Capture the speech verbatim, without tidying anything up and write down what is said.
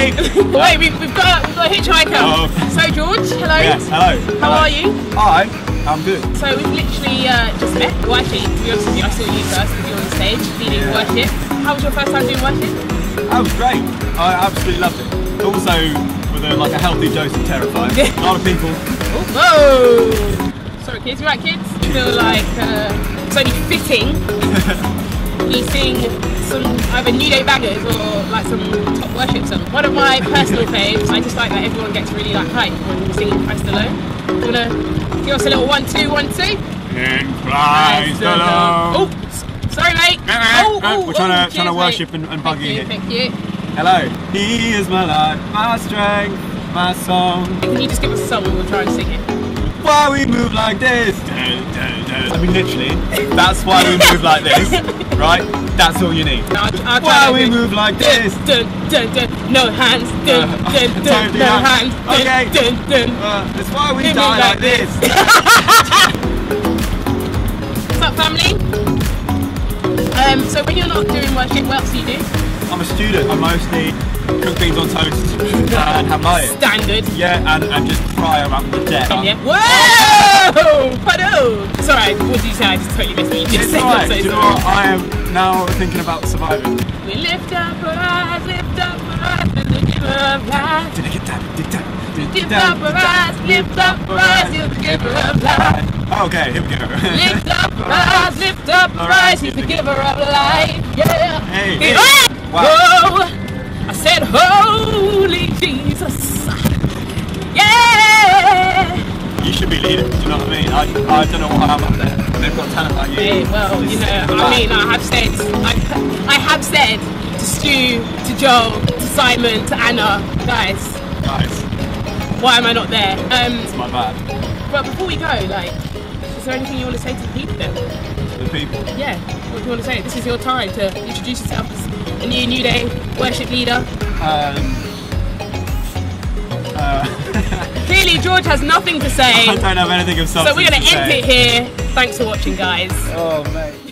Buggy! Wait, we've, we've, got, we've got a hitchhiker. Oh. So George, hello. Yes, hello. How hello. are you? Hi, I'm good. So we've literally uh, just met. Well, actually, to be honest with you, I saw you first because you were on the stage leading Yeah. worship. How was your first time doing worship? That was great. I absolutely loved it. Also, with a, like a healthy dose of terrifying. A lot of people. Oh, whoa! Sorry kids, you right kids? I feel like uh, it's only fitting you sing some either Newday bangers or like some top worship song. One of my personal faves, I just like that everyone gets really like hyped when we're singing Christ Alone. Do you wanna give us a little one, two, one, two? In Christ alone. Oh, sorry mate. Oh, oh, we're trying oh, to, trying to cheers, worship mate. and, and Thank Buggy you, here. thank you. Hello. He is my life, my strength, my song. Can you just give us a song and we'll try and sing it? Why we move like this? Dun, dun, dun. I mean, literally, that's why we move like this, right? That's all you need. No, I'll, I'll Why try we to move like this? Dun, dun, dun, dun. No hands. Dun, Uh, dun, don't dun, do no that. hands. Dun, Okay. dun, dun. Uh, that's why we We die move like like this. What's up, family? Um, so when you're not doing worship, what else do you do? I'm a student. I mostly cook beans on toast uh, and have light. Standard. Yeah, and, and just cry about the debt. Yeah. Whoa! Hello! Sorry, what did you say? I just totally missed what you just It's said. alright. I'm so Do you know sorry. what? I am now thinking about surviving. We lift up our eyes, lift up our eyes to the giver of life. Did I get that? Did that? Did Lift that? up our eyes, lift up our eyes to the giver of life. Okay, here we go. Lift up our eyes, lift up our eyes, he's the giver of life. Yeah. Hey, Hey. hey. Wow. Whoa! I said, Holy Jesus. Yeah. You should be leading. Do you know what I mean? I, I don't know why I'm up there. They've got talent like you. Hey, well, you know, I mean, I have said, I, I have said to Stu, to Joel, to Simon, to Anna, guys, Guys, why am I not there? Um, it's my bad. but before we go, like, is there anything you want to say to the people then? The people. Yeah, what do you want to say? This is your time to introduce yourself as a new Newday worship leader. Um. Uh, Clearly, George has nothing to say, I don't have anything of substance so we're going to to end say. it here. Thanks for watching, guys. Oh, mate.